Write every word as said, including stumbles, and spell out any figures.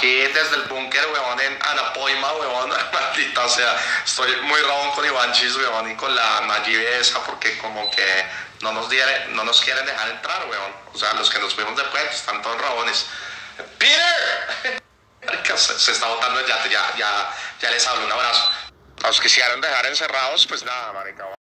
aquí desde el búnker, weón, en Anapoima, weón, maldita, o sea, estoy muy rabón con Ivanchis, weón, y con la Nayibe esa, porque como que no nos, diere, no nos quieren dejar entrar, weón, o sea, los que nos fuimos después están todos rabones. ¡Peter! Se, se está botando el yate, ya, ya, ya les hablo, un abrazo. A los que quisieran dejar encerrados, pues nada, marica.